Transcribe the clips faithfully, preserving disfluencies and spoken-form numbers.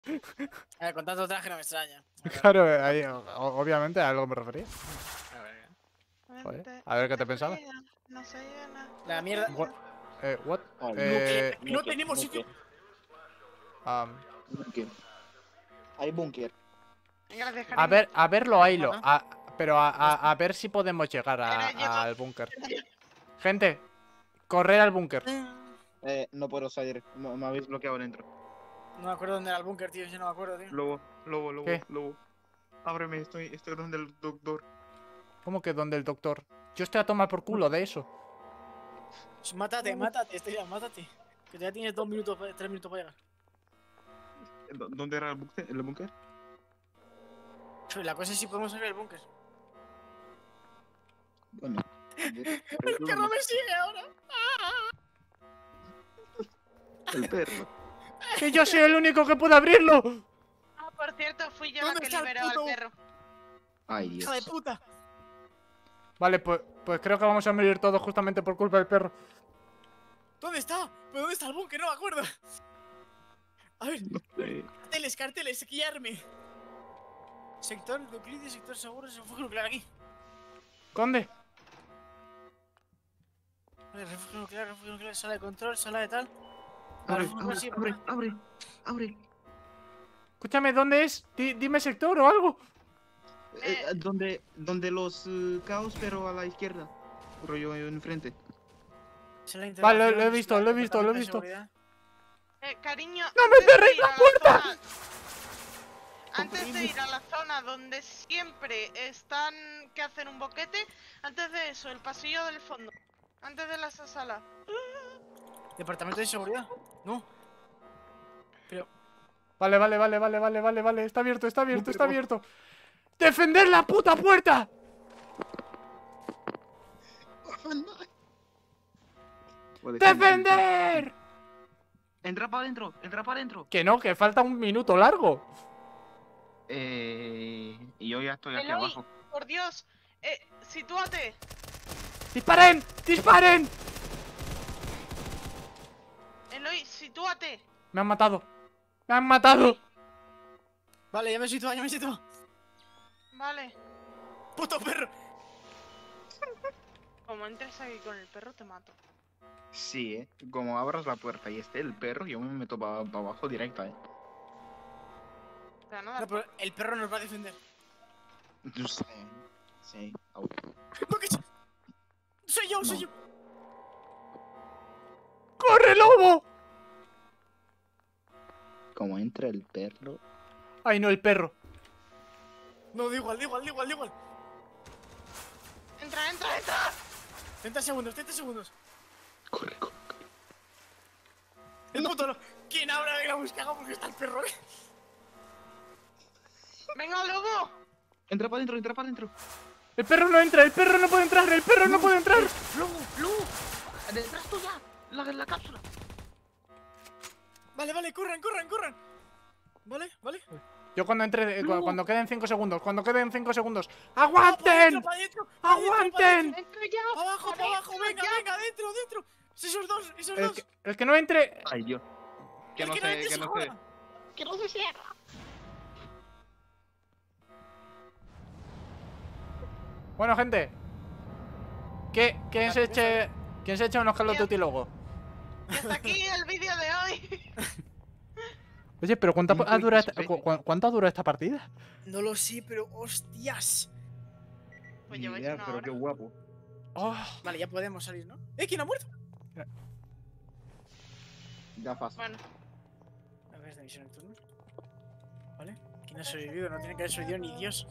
A ver, con tanto traje no me extraña. Claro, ahí, o- obviamente a algo me refería. A ver, Joder, Vente, a ver qué está te pensaba. fría, no se llena. la mierda. What? Eh, what? Ay, Eh, Que no tenemos sitio. búnker, um, búnker. Hay búnker. Gracias, a cariño. ver, a verlo, Ailo. Ajá. A, pero a, a- a ver si podemos llegar a- Era yo. al búnker. Gente, correr al búnker. Eh, no puedo salir. Me, me habéis bloqueado dentro. No me acuerdo dónde era el búnker, tío. Yo no me acuerdo, tío. Lobo, lobo, lobo, ¿Qué? lobo. Ábreme, estoy, estoy donde el doctor. ¿Cómo que donde el doctor? Yo estoy a tomar por culo de eso. Pues mátate, mátate, Estrella, mátate. Que ya tienes dos minutos, tres minutos para llegar. ¿Dó- ¿Dónde era el búnker? ¿El búnker? Pero la cosa es si podemos salir del búnker. Bueno. Que no me sigue ahora. El perro. ¡Que yo soy el único que puede abrirlo! Ah, por cierto, fui yo la ¿Dónde que está el liberó al puto- perro. Ay, Hija de Dios. puta. Vale, pues, pues creo que vamos a morir todos justamente por culpa del perro. ¿Dónde está? ¿Pero dónde está el búnker? No me acuerdo. A ver, Eh, carteles, carteles, guiarme. Sector de Euclides, sector seguro, refugio nuclear aquí. ¿Dónde? Vale, refugio nuclear, refugio nuclear, sala de control, sala de tal. Abre, refugio abre, así, abre, abre, abre. Escúchame, ¿dónde es? Di- dime sector o algo. Eh, eh, donde, donde los eh, caos, pero a la izquierda. Rollo enfrente. Sala de Vale, lo he interrogaciones, visto, sala lo he de visto, lo he departamento de visto. seguridad. Eh, cariño. ¡No me antes de cerréis ir la a puerta! zona- Antes de ir a la zona donde siempre están que hacen un boquete, antes de eso, el pasillo del fondo. Antes de la sala. ¿Departamento de seguridad? No. Pero, Vale, vale, vale, vale, vale, vale, vale. Está abierto, está abierto, está abierto. ¡Defender la puta puerta! ¡Defender! Entra para adentro, entra para adentro. Que no, que falta un minuto largo. Eh, y yo ya estoy aquí Eloy, abajo. por Dios, eh, sitúate. ¡Disparen! ¡Disparen! Eloy, sitúate. Me han matado. Me han matado. vale, ya me sitúo, ya me sitúo. Vale. ¡Puto perro! Como entres aquí con el perro, te mato. Sí, eh. Como abras la puerta y esté el perro, yo me meto para abajo directa, eh. O sea, nada. No, pero el perro nos va a defender. Yo sé. Sí. Au. ¿Por qué? Soy yo, soy No. yo. ¡Corre, lobo! Como entra el perro. Ay, no, el perro. No, da igual, da igual, da igual, da igual. Entra, entra, entra. treinta segundos, treinta segundos. Corre, corre. El puto no. ¿Quién habrá de la buscado porque está el perro? Venga, lobo. Entra para adentro, entra para adentro. El perro no entra, el perro no puede entrar, el perro no puede entrar. ¡Lobo! ¡Lobo! ¡Detrás tuya! La, la cápsula. Vale, vale, corran, corran, corran. Vale, vale. Yo cuando entre, eh, cu- No. cuando queden cinco segundos, cuando queden cinco segundos. ¡Para ¡Aguanten! Pa adentro, ¡Aguanten! Dentro ya. ¡Para abajo, para abajo! Dentro, ¡Venga, ya. venga, dentro, dentro! ¡Esos dos, esos El dos! que, el que no entre. Ay, Dios. Que El no que sé, entre que se no sé. joda. Que no se cierra. Bueno, gente. ¿Qué, ¿Quién se eche, quién se echa unos Call of Duty luego? Y hasta aquí el vídeo de hoy. Oye, pero ¿cuánta Muy ha durado esta, satisfecho. cu- cu- ¿cuánto ha durado esta partida? No lo sé, pero hostias. Pues Ni lleváis idea, una pero hora. qué guapo. Oh, Vale, ya podemos salir, ¿no? ¿Eh? ¿Quién ha muerto? Gafas. Bueno, A ver, esta misión nocturna. Vale. ¿Quién ha sobrevivido? No tiene que haber sobrevivido ni Dios.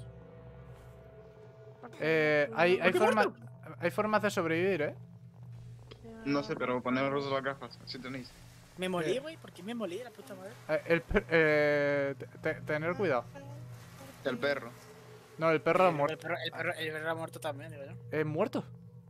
eh, hay, hay, ¿Por qué formas, muerto? hay formas de sobrevivir, ¿eh? No sé, pero poneros las gafas, si tenéis. Me molí, güey. ¿Por qué me molí, la puta madre? Eh, el per- eh, te- te- tener cuidado. El perro. No, el perro ha El muerto. perro, el perro, el perro ha muerto también, digo yo. ¿Es muerto?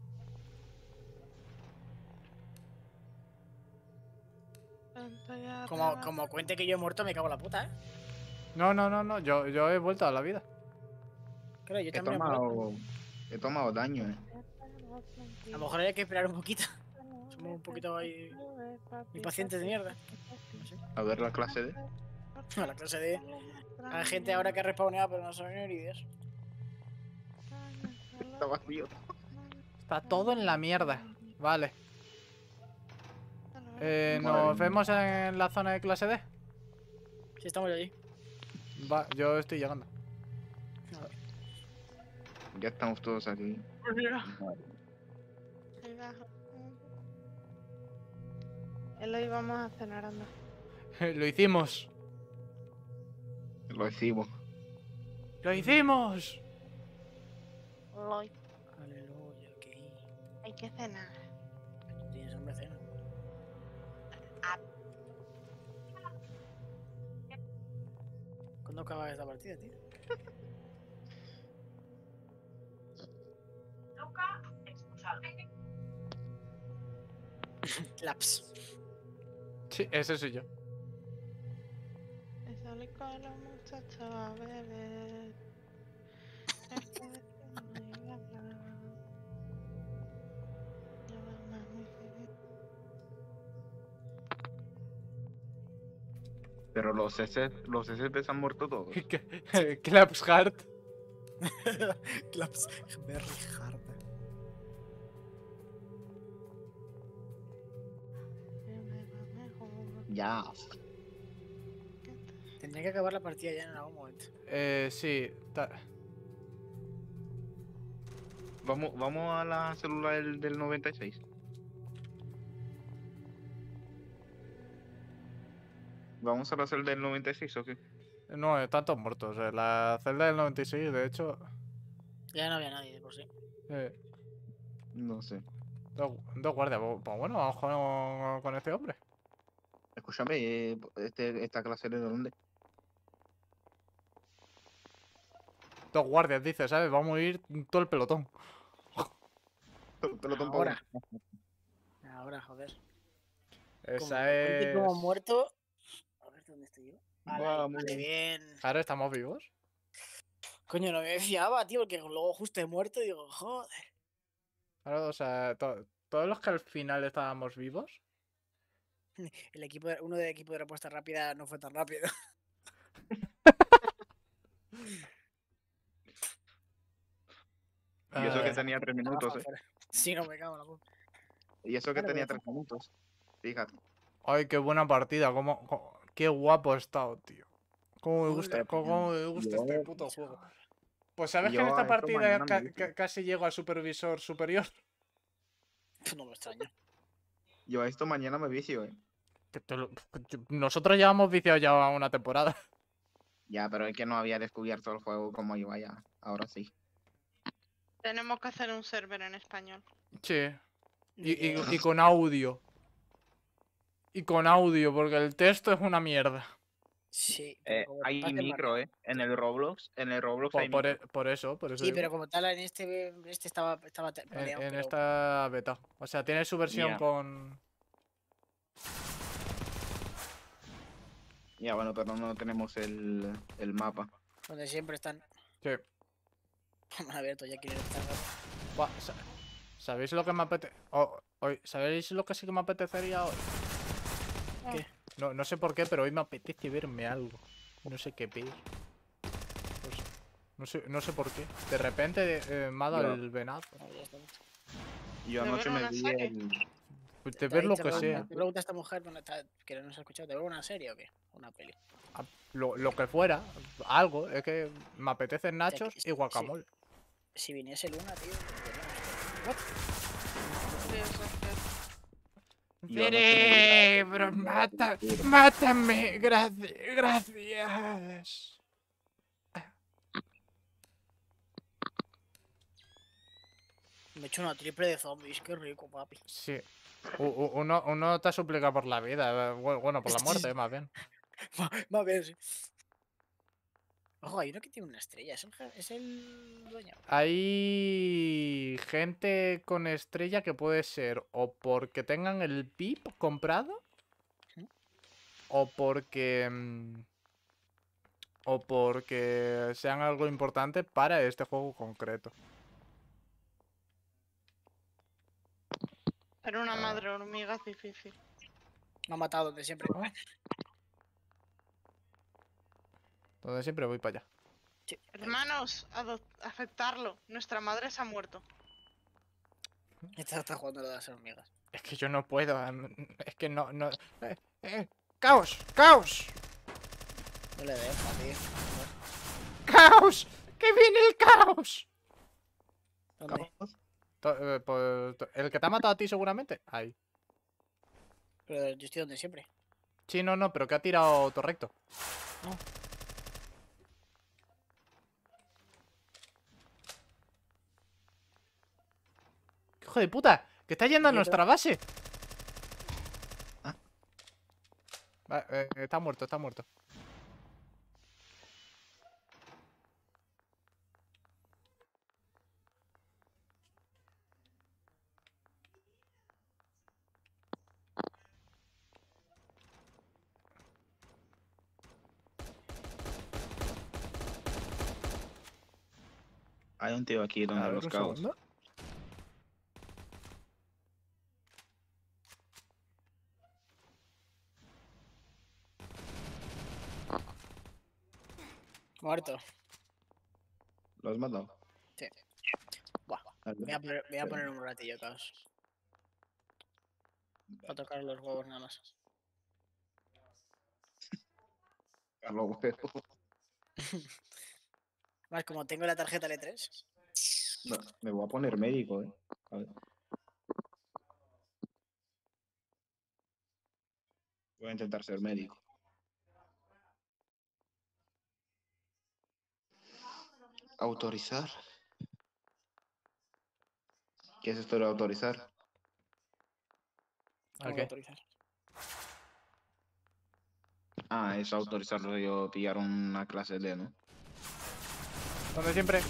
Como, como cuente que yo he muerto, me cago en la puta, ¿eh? No, no, no, no. Yo, yo he vuelto a la vida. Claro, yo He también he muerto. tomado. He tomado daño, eh. A lo mejor hay que esperar un poquito. Somos un poquito ahí impacientes de mierda. No sé. A ver la clase de. A la clase D. Hay gente ahora que ha respawneado, pero no saben ni ideas. Está vacío. Está todo en la mierda. Vale. Eh, Madre ¿Nos mía. vemos en la zona de clase D? Si estamos allí. Va, yo estoy llegando. A ver. Ya estamos todos aquí. Él lo íbamos a cenar, anda. Lo hicimos. Lo hicimos. ¡Lo hicimos! Loy, Aleluya, que hay que cenar. tienes hambre, cena. ¿Cuándo acaba esta partida, tío? Laps. Sí, ese soy yo. Me salí con la muchacha a beber. Pero los S C, los S C se han muerto todos. Claps hard. Claps. Very hard. Ya. Tendría que acabar la partida ya en algún momento. Eh, sí. ta- Vamos, vamos a la célula del, del noventa y seis. Vamos a la celda del noventa y seis, ¿o qué? No, están todos muertos. eh, La celda del noventa y seis, de hecho. Ya no había nadie, de por sí. eh, No sé. dos, dos guardias. Pues bueno, vamos con, con este hombre. Escúchame, eh, este, esta clase de dónde? Dos guardias, dice, ¿sabes? Vamos a ir todo el pelotón. Pelotón Ahora. pavo. Ahora, joder. Esa Como me cuente es. como muerto. A ver dónde estoy yo. Vale, Vamos. vale, bien. Ahora estamos vivos. Coño, no me fiaba, tío, porque luego justo he muerto y digo, joder. Ahora, o sea, to- todos los que al final estábamos vivos. El equipo de- uno del equipo de respuesta rápida no fue tan rápido. Y eso que Ah, tenía tres minutos, eh. Sí, no me cago en la puta. Y eso que Vale, tenía pues, tres minutos. Fíjate. Ay, qué buena partida. Cómo, cómo- qué guapo he estado, tío. Cómo me gusta, Hola, cómo, cómo me gusta yo- este puto juego. Pues sabes que yo en esta a esto partida mañana ca- me vicio. ca- casi llego al supervisor superior. No me extraño. Yo a esto mañana me vicio, eh. Que te lo- yo- Nosotros llevamos viciados ya una temporada. Ya, pero es que no había descubierto el juego como yo vaya. Ahora sí. Tenemos que hacer un server en español. Sí. Y, y- Eh, y con audio. Y con audio, porque el texto es una mierda. Sí, pero Eh, como hay pasa el micro, marcador. eh. En el Roblox. En el Roblox Por, hay por micro. e- por eso, por eso Sí, digo. pero como tal, en este, este estaba, estaba te- En, peleado, en pero- esta beta. O sea, tiene su versión Ya. con. Ya, bueno, pero no tenemos el, el mapa. donde siempre están. Sí. Han abierto ya quieren estar. Buah, sa- ¿Sabéis lo que me apetece? Hoy, ¿sabéis lo que sí que me apetecería hoy? ¿Qué? No, no sé por qué, pero hoy me apetece verme algo. No sé qué ver. Pues, no sé, no sé por qué. De repente eh, me ha dado Yo- el venado. Ah, ya está. Yo ¿De anoche ver me una vi serie? el. Pues Te de ver ha lo dicho que algo- sea. Te pregunta a esta mujer dónde está, que no nos ha escuchado. ¿Te veo una serie o qué? Una peli. Lo, lo que fuera. Algo. Es que me apetecen Ya que- nachos sí, y guacamole. Si viniese Luna, tío. Sí, eso es cierto. Yo anoche me vi la- Cerebro, mata, mátame, gracias, gracias. Me he hecho una triple de zombies, qué rico, papi. Sí. U- u- Uno, uno te suplica por la vida, eh, bu- bueno, por la muerte, más bien. Va a ver, sí. Ojo, hay uno que tiene una estrella, es el, je- es el dueño. Hay gente con estrella que puede ser o porque tengan el P I P comprado ¿Mm? o porque mm, o porque sean algo importante para este juego concreto. Pero una Ah. madre hormiga es difícil. Me ha matado donde siempre. Ah. Donde siempre voy para allá. Sí. Hermanos, adop- aceptarlo. Nuestra madre se ha muerto. Esta está jugando lo de las hormigas. Es que yo no puedo. am- Es que no, no. Eh, eh, ¡Caos! ¡Caos! No le deja, tío. ¡Caos! ¡Que viene el caos! ¿Dónde? To- eh, pues, to- ¿El que te ha matado a ti seguramente? Ahí. Pero yo estoy donde siempre. Sí, no, no, pero que ha tirado todo recto. No. ¡Hijo de puta! ¡Que está yendo a Quieto. nuestra base! Ah. Va, eh, está muerto, está muerto. Hay un tío aquí A donde ver, los un caos. segundo. Muerto. ¿Lo has matado? Sí. Buah. A ver, Voy a poner, voy a espera. poner un ratillo, caos. Para tocar los huevos nada más. A lo huevo. Más como tengo la tarjeta L tres. No, me voy a poner médico, eh. A ver. Voy a intentar ser médico. Autorizar. ¿Qué es esto de autorizar? ¿A Tengo que qué? autorizar. Ah, es autorizarlo yo pillar una clase de, ¿no? Donde siempre.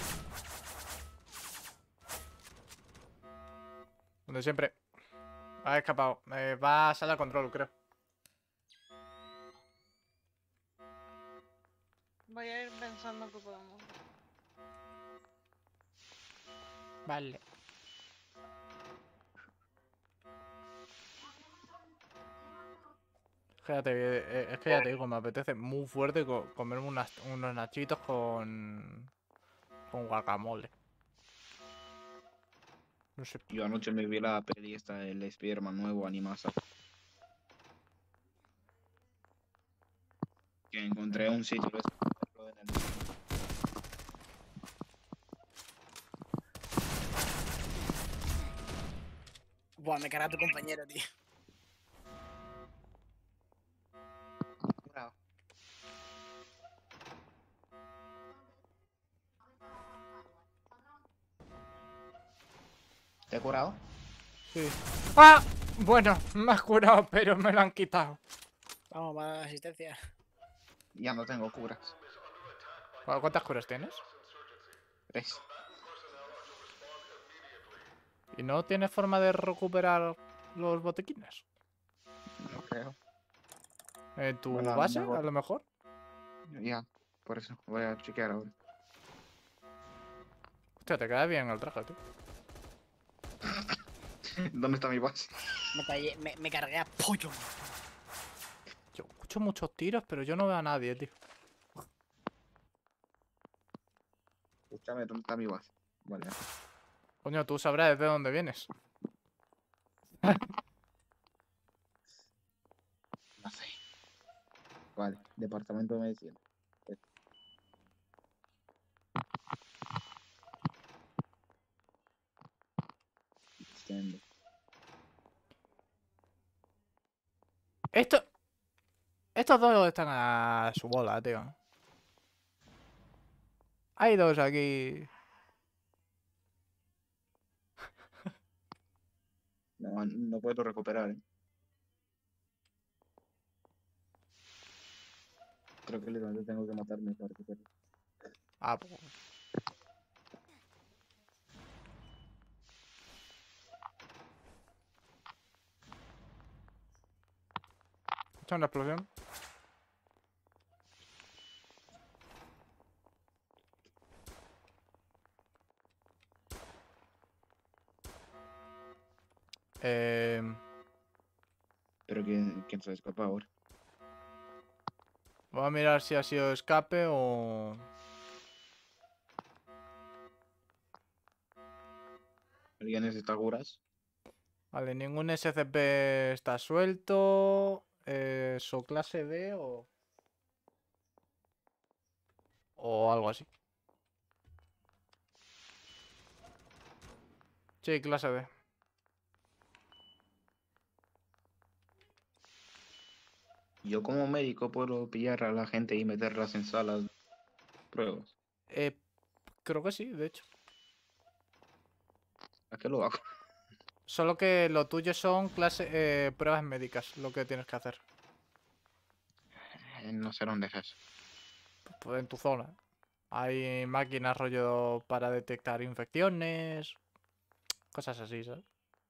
Donde siempre. Ha escapado. Eh, va a salir a control, creo. Voy a ir pensando que podemos. Vale. Fíjate, eh, es que ya te digo, me apetece muy fuerte co- comerme unas- unos nachitos con. con guacamole. No sé. Yo anoche me vi la peli esta, el Spider-Man nuevo, Animasa. Que encontré un sitio de esto para verlo en el... Buah, me carga tu compañero, tío. Bravo. ¿Te he curado? Sí. ¡Ah! Bueno, me has curado, pero me lo han quitado. Vamos, más asistencia. Ya no tengo curas. ¿Cu- ¿Cuántas curas tienes? Tres. ¿Y no tienes forma de recuperar los botequines? No creo. ¿En tu Bueno, a lo base, mejor. a lo mejor? Ya, por eso. Voy a chequear ahora. Hostia, te queda bien el traje, tío. ¿Dónde está mi base? Me, callé- me, me cargué a pollo. Yo escucho muchos tiros, pero yo no veo a nadie, tío. Escúchame, ¿dónde está mi base? Vale. Coño, tú sabrás desde dónde vienes. No sé. Vale, departamento de medicina. Entiendo. Esto... Estos dos están a su bola, tío. Hay dos aquí. No, no puedo recuperar, ¿eh? Creo que literalmente tengo que matarme para recuperar. Ah, pues. Echa una explosión. Eh... Pero ¿quién, quién se escapa ahora? Voy a mirar si ha sido escape o... ¿Alguien necesita curas? Vale, ningún S C P está suelto. Eh, ¿so clase D o...? O algo así. Sí, clase D. Yo como médico puedo pillar a la gente y meterlas en salas de pruebas. Eh, creo que sí, de hecho. ¿A qué lo hago? Solo que lo tuyo son clase, eh, pruebas médicas, lo que tienes que hacer. Eh, No sé dónde es eso. Pues en tu zona. Hay máquinas rollo para detectar infecciones. Cosas así, ¿sabes?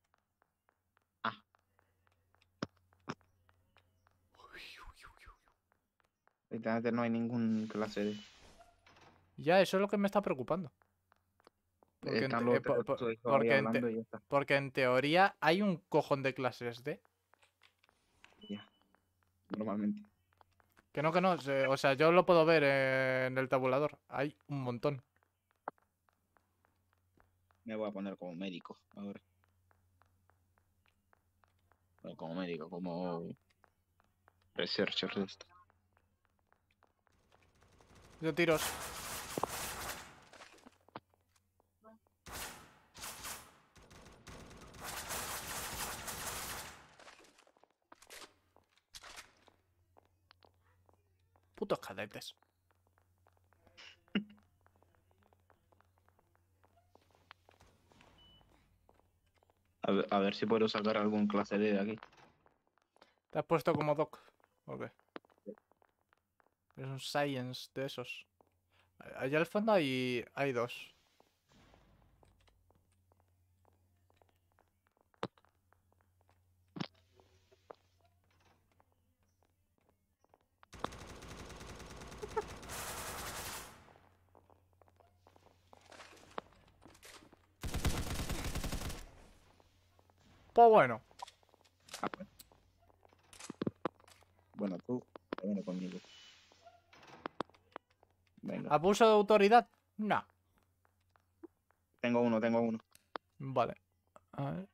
Literalmente no hay ningún clase de... Ya, eso es lo que me está preocupando. Porque en, Están te- los eh, po- po- otros ahí porque en te- hablando y ya está. porque en teoría hay un cojón de clases D. Ya. Normalmente. Que no, que no. se- O sea, yo lo puedo ver eh, en el tabulador. Hay un montón. Me voy a poner como médico ahora. Bueno, como médico, como researcher de esto. Yo tiros. Putos cadetes. A ver, a ver si puedo sacar algún clase D de aquí. ¿Te has puesto como doc? ¿O qué? Es un science de esos. Allá al fondo hay, hay dos. Pues bueno. Ah, pues. Bueno, tú, viene conmigo. Venga. ¿Abuso de autoridad? No. Tengo uno, tengo uno. Vale. A ver.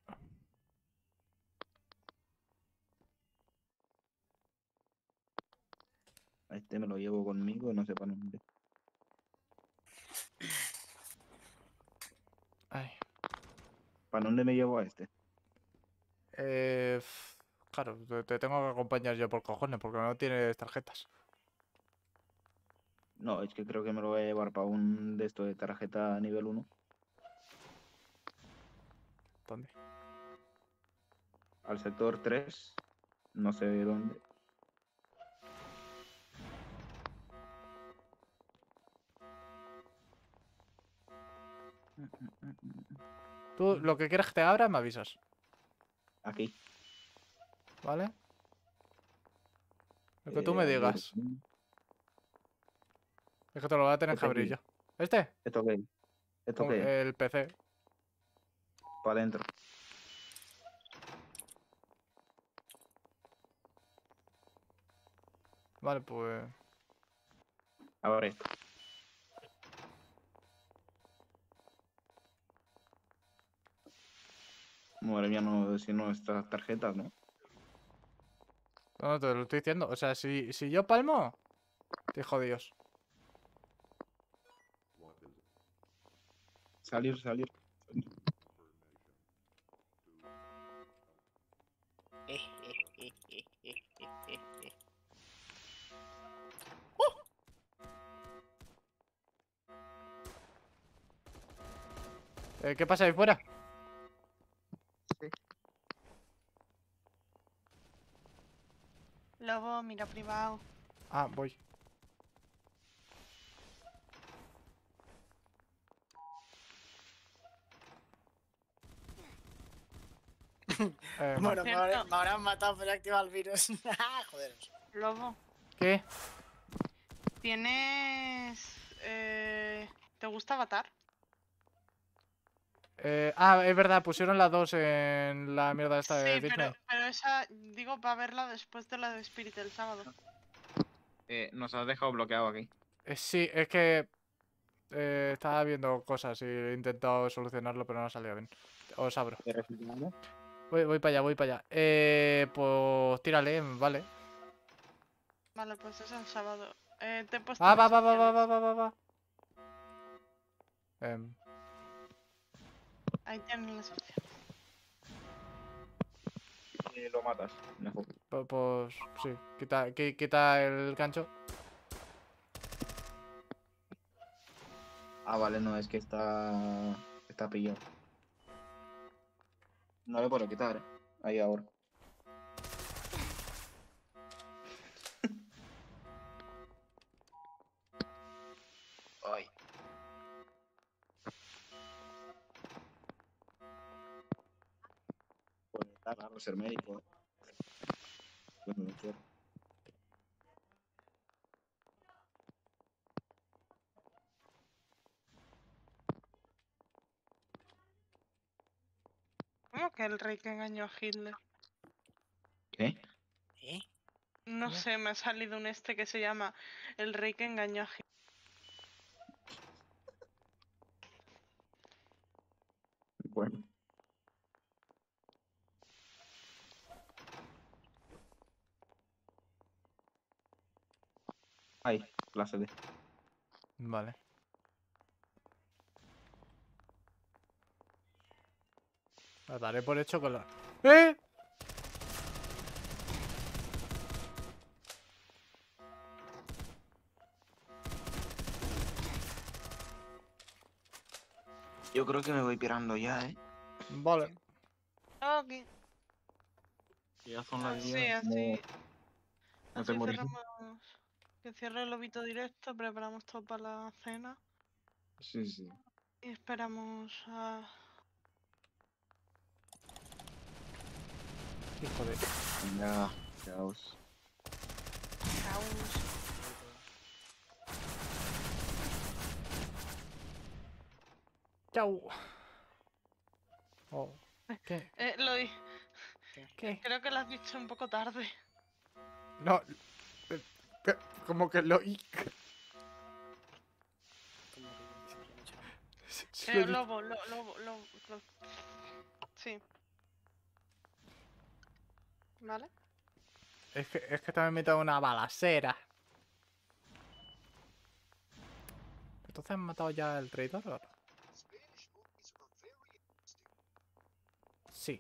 A este me lo llevo conmigo, no sé para dónde. Ay. ¿Para dónde me llevo a este? Eh, f- claro, te, te tengo que acompañar yo por cojones, porque no tienes tarjetas. No, es que creo que me lo voy a llevar para un de estos de tarjeta nivel uno. ¿Dónde? Al sector tres. No sé de dónde. Tú, lo que quieras que te abra, me avisas. Aquí. ¿Vale? Lo que tú Eh, me abrir. digas. Es que te lo voy a tener que Este abrir aquí. yo. ¿Este? ¿Esto qué? ¿Esto Con qué? el P C. Para adentro. Vale, pues... Abre esto. Madre mía, no, si no estas tarjetas, ¿no? No, no, te lo estoy diciendo. O sea, si, si yo palmo, te jodidos. Salir, salir. Eh, ¿qué pasa ahí fuera? Lobo, mira privado. Ah, voy. Eh, Bueno, me, habré- Cierto. me habrán matado, pero he activado el virus. Joderos. Lobo, ¿Qué? ¿tienes... Eh, ¿te gusta Avatar? Eh, ah, es verdad, pusieron las dos en la mierda esta de Sí, Disney. pero, pero esa, digo, va a verla después de la de Spirit el sábado. Eh, nos has dejado bloqueado aquí. Eh, sí, es que eh, estaba viendo cosas y he intentado solucionarlo, pero no ha salido bien. Os abro. ¿Te reflexionamos? Voy, voy para allá, voy para allá. Eh, pues tírale, vale. Vale, pues es el sábado. Eh, te he puesto Ah, las va, va, va, va, opciones. va, va, va, va. Em, Ahí tienen las opciones. Y lo matas. Mejor. pu- pues sí, quita, qui- quita el gancho. Ah, vale, no, es que está. Está pillado. No le puedo quitar, eh. Ahí ahora. Ay. Pues está raro ser médico, eh. Bueno, no quiero. ¿Cómo que el rey que engañó a Hitler? ¿Qué? ¿Eh? No ¿Cómo? sé, me ha salido un este que se llama El rey que engañó a Hitler. Bueno. Ahí, clase D. Vale. Lo daré por hecho con la... ¡Eh! Yo creo que me voy pirando ya, eh. Vale. Ok. Ya son las Así, diez. así. No te Así morís. cerramos. Que cierre el lobito directo, preparamos todo para la cena. Sí, sí. Y esperamos a. Hijo de... Ya, chaos. Caos. Chau. Oh. ¿Qué? Eh, lo di- ¿Qué? Creo que lo has dicho un poco tarde. No. eh, ¿qué? Como que lo... i- Como que siempre me he hecho- Sí, sí lo he Eh, dicho. lobo, lo, lobo, lobo, lo- Sí. ¿Vale? Es que, es que también me meto una balacera. ¿Entonces han matado ya al traidor o no? Sí.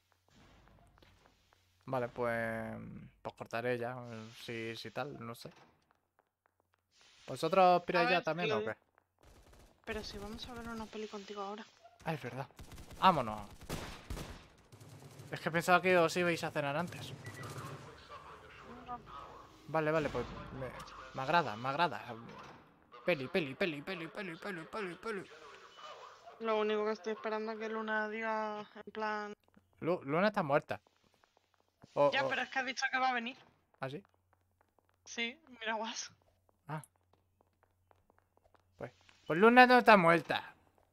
Vale, pues... Pues cortaré ya. eh, Si, si tal, no sé. ¿Vosotros piráis ya ver, también lo o di- qué? Pero si vamos a ver una peli contigo ahora. Ah, es verdad. Vámonos. Es que pensaba que os ibais a cenar antes. Vale, vale, pues me, me agrada, me agrada. Peli, peli, peli, peli, peli, peli, peli, peli. Lo único que estoy esperando es que Luna diga en plan. Lu- Luna está muerta. O, Ya, o- pero es que ha dicho que va a venir. ¿Ah, sí? Sí, mira, guas. Ah. Pues, pues Luna no está muerta.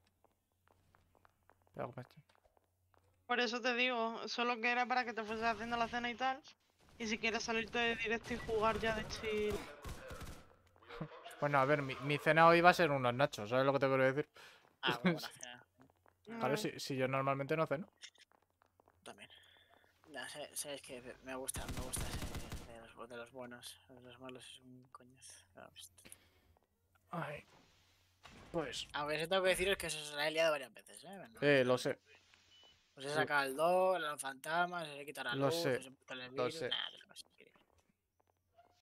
Pero, pues, Por eso te digo, solo que era para que te fueses haciendo la cena y tal. Y si quieres salirte de directo y jugar ya de chill. Bueno, a ver, mi, mi cena hoy va a ser unos nachos, ¿sabes lo que te quiero decir? Ah, bueno, buena cena. Claro, Mm, si, si yo normalmente no ceno. También. Ya, sé- sabes que me gusta, me gusta ese de los, bu- de los buenos. De los malos es un coñazo. Ah, pues, Ay. Pues, Aunque sí tengo que deciros que eso se la he liado varias veces, ¿eh? Bueno, eh, lo sé, Os he sacado el dos, los fantasmas, os he quitado la Lo luz, sé, os he puesto el lo virus, sé. nada, que lo sé.